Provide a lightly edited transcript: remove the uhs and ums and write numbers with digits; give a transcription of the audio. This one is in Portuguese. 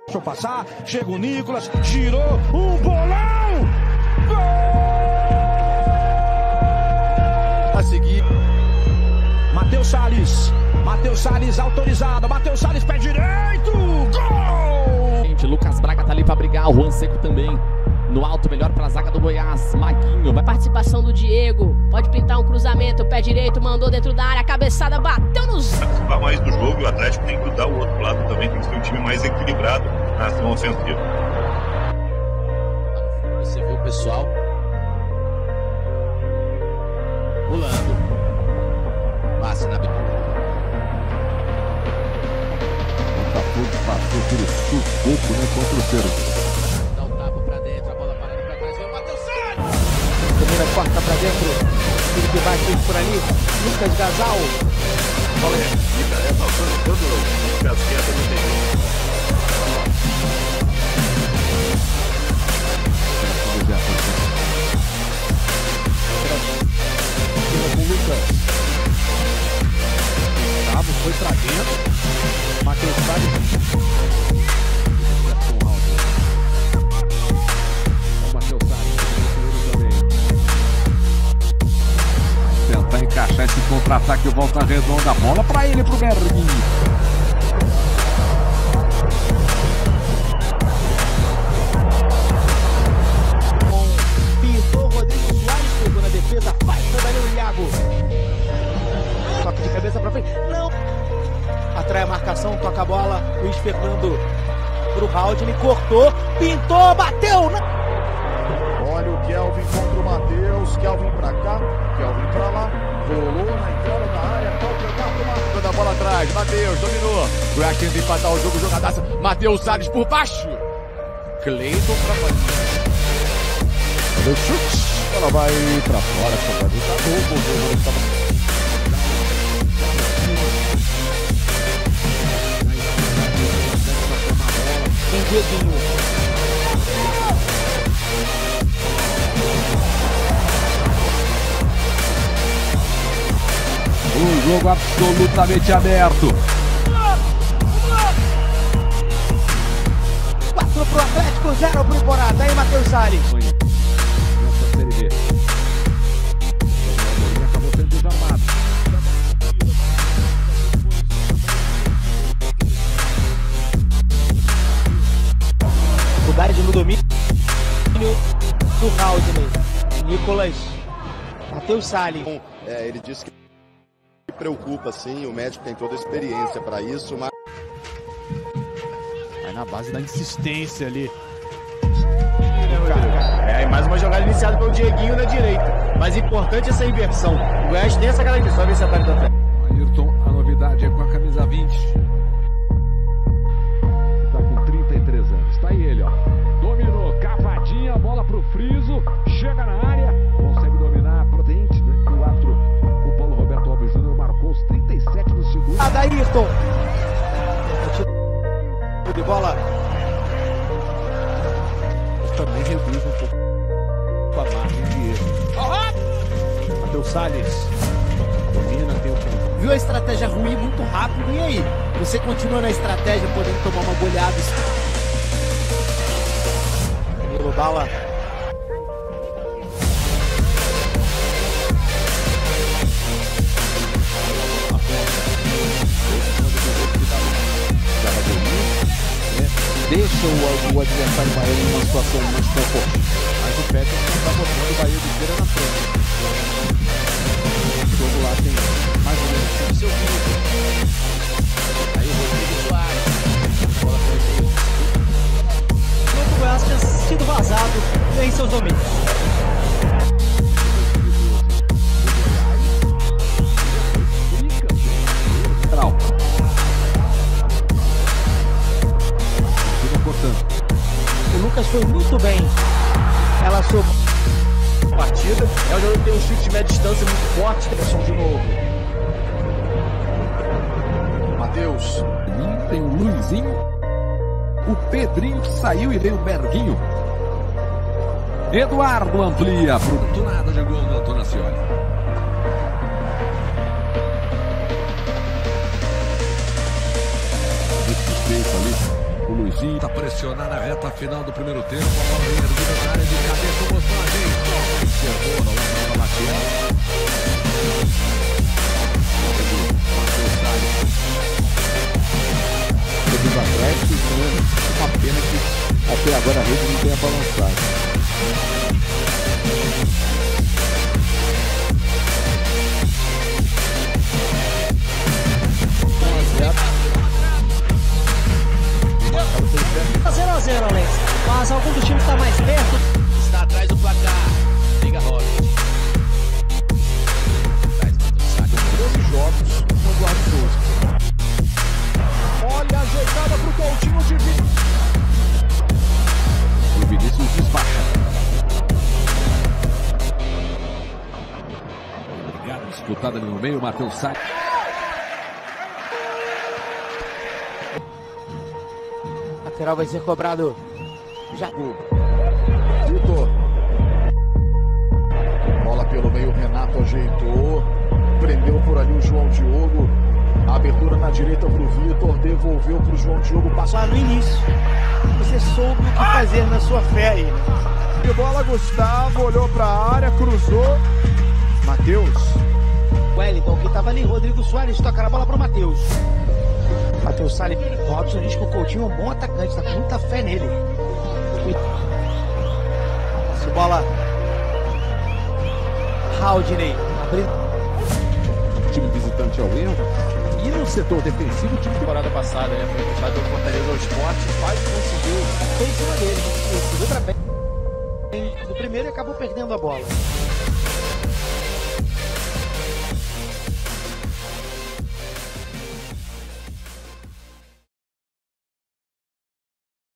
Deixa eu passar, chega o Nicolas, girou, um bolão! Gol! A seguir, Matheus Salles autorizado, Matheus Salles pé direito, gol! Gente, Lucas Braga tá ali pra brigar, o Juan Seco também. No alto, melhor pra zaga do Goiás, Maguinho. Participação do Diego, pode pintar um cruzamento, pé direito, mandou dentro da área, cabeçada, bateu nos... Participar mais do jogo e o Atlético tem que dar o outro lado também, tem que ser um time mais equilibrado na ação ofensiva. Você viu o pessoal pulando. Massa na passou aquele sufoco, né, contra o Cerro. Dá um tapa pra dentro, a bola parando pra trás, vem o Matheus Salles! Domina, corta pra dentro, Felipe Bastos por ali, Lucas Gasal. Bola é faltando todo o casqueta no meio. Com o Lucas. Bravo, foi pra dentro. Matheus Salles. Matheus Salles tentar encaixar esse contra-ataque, volta redonda, bola pra ele, pro Berguinho. Pintou, Rodrigo Soares pegou na defesa, faz o Danilo Iago. Toque de cabeça pra frente, não. Atrai a marcação, toca a bola, Luiz Fernando pro Haldane, cortou, pintou, bateu. Olha o Kelvin contra o Matheus, Kelvin pra cá, Kelvin pra lá, rolou na entrada da área, toda a bola atrás, Matheus dominou, Goiás tenta empatar o jogo, jogadaça, Matheus Salles por baixo, Cleiton pra fazer. Deu chute, ela vai pra fora, tá bom, o jogo estava... Um jogo absolutamente aberto. 4 pro Atlético, 0 pro Iporá. Aí Matheus Salles. Nessa Série B. O acabou sendo desarmado. Dificuldade no domínio do Haldane. Nicolas. Matheus Salles. Ele disse que preocupa, sim, o médico tem toda a experiência para isso, mas... Vai na base da insistência ali. Mais uma jogada iniciada pelo Dieguinho na direita. Mas importante essa inversão. O Goiás tem essa característica. Só ver se ataque do Atlético. Ayrton, a novidade é com a camisa 20. Tá com 33 anos. Tá aí ele, ó. Dominou, cavadinha, bola pro Friso. Chega na área, consegue dominar prudente, né? O árbitro, o Paulo Roberto Alves Júnior, marcou os 37 do segundo. Ayrton. De bola. Também reduz um pouco a margem de erro. Matheus Salles domina, tem o ponto. Viu a estratégia ruim muito rápido, e aí? Você continua na estratégia, podendo tomar uma goleada. Danilo Bala. Deixa o adversário baiano numa situação mais confortável. Mas o Peterson está botando o Bahia de Feira na frente. O jogo lá tem mais ou menos o seu grupo. Aí o Rodrigo Soares. Bola foi meio. O Goiás tinha sido vazado em seus domínios. O Lucas foi muito bem. Ela soube. Partida. É o jogador que tem um chute de média distância muito forte. Pressão de novo. Matheus. Tem o Luizinho. O Pedrinho que saiu e veio o Berguinho. Eduardo amplia pro nada de gol do Antonacioli. Suspeito ali. O Luiz Joãozinho tá pressionando na reta final do primeiro tempo. A bola vem erguida na área de cabeça, mostrou a gente. Chegou na lateral da Matheus. Dos Atléticos, né? Uma pena que até agora a rede não tenha balançado. Tá 0 a 0, Alex. Mas algum dos times está mais perto. Está atrás do placar. Liga Rock. 12 jogos com o Eduardo Souza. Olha a ajeitada pro Coutinho de Vinícius. O Vinícius despacha. Obrigado, disputada ali no meio, o Matheus sai. Lateral vai ser cobrado. Já. Vitor. Bola pelo meio, Renato ajeitou. Prendeu por ali o João Diogo. A abertura na direita pro Vitor. Devolveu pro João Diogo. Lá no início. Você soube o que fazer na sua fé aí. De bola, Gustavo. Olhou pra área, cruzou. Matheus. Wellington, que estava ali. Rodrigo Soares toca a bola pro Matheus. Matheus Salles. Robson diz que o Coutinho é um bom atacante. Tá com muita fé nele. Essa bola. Haldney. Abrindo. O time visitante ao erro. E no setor defensivo, o time de Temporada passada, né? Foi fechado do Fortaleza ao Esporte, quase conseguiu. Foi em cima dele. Subiu pra bem. No primeiro e acabou perdendo a bola.